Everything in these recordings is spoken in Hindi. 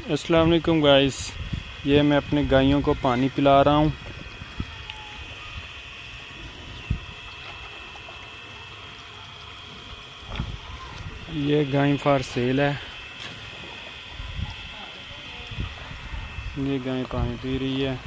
अस्सलाम वालेकुम गाइस, ये मैं अपने गायों को पानी पिला रहा हूँ। ये गाय फॉर सेल है। ये गाय पानी पी रही है।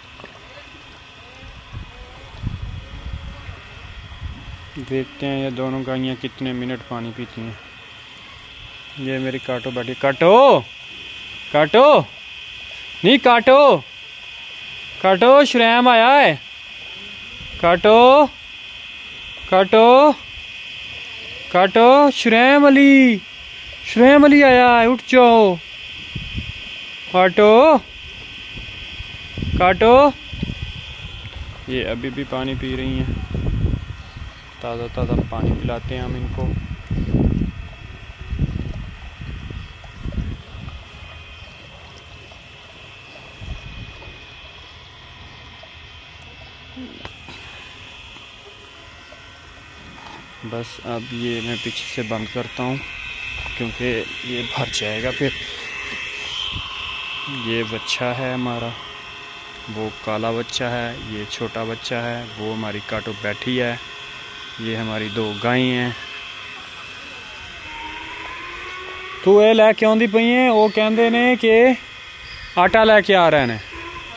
देखते हैं ये दोनों गायें कितने मिनट पानी पीती हैं। ये मेरी काटो बैठी, काटो काटो नहीं, काटो काटो, श्रैम आया है, काटो काटो काटो, श्रैम अली आया है, उठ जाओ, काटो काटो। ये अभी भी पानी पी रही हैं। ताज़ा ताज़ा पानी पिलाते हैं हम इनको। बस अब ये मैं पीछे से बंद करता हूँ क्योंकि ये भर जाएगा फिर। ये बच्चा है हमारा, वो काला बच्चा है, ये छोटा बच्चा है, वो हमारी काटो बैठी है। ये हमारी दो गायें हैं। तू ये लैके आंदी पई है, वो कहंदे ने कि आटा लैके आ रहे ने।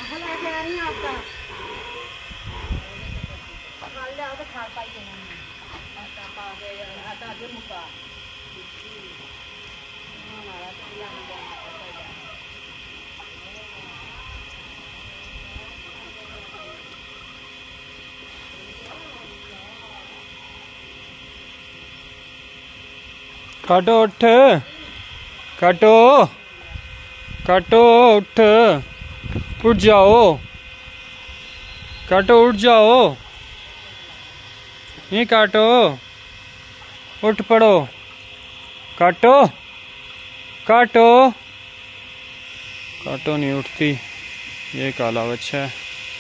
काटो उठ, काटो काटो उठ, उठ जाओ, काटो उठ जाओ, नहीं काटो, उठ पड़ो, काटो काटो काटो, नहीं उठती। ये काला बच्चा है,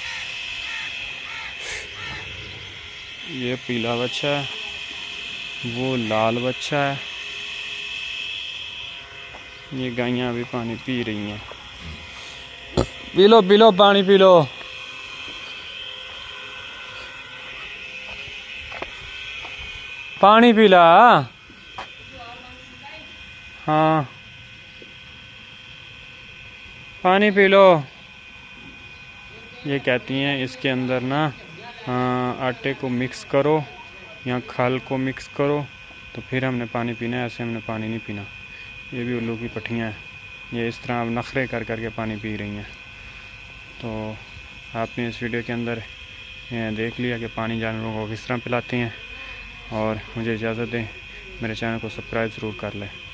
ये पीला बच्चा है, वो लाल बच्चा है। ये गायें अभी पानी पी रही हैं। पी लो पानी पी लो। पानी पिला, हाँ पानी पी लो। ये कहती हैं इसके अंदर ना आटे को मिक्स करो या खल को मिक्स करो तो फिर हमने पानी पीना है, ऐसे हमने पानी नहीं पीना। ये भी उल्लू की पट्टियाँ हैं। ये इस तरह अब नखरे कर करके पानी पी रही हैं। तो आपने इस वीडियो के अंदर देख लिया कि पानी जानवरों को किस तरह पिलाते हैं। और मुझे इजाज़त दें, मेरे चैनल को सब्सक्राइब ज़रूर कर लें।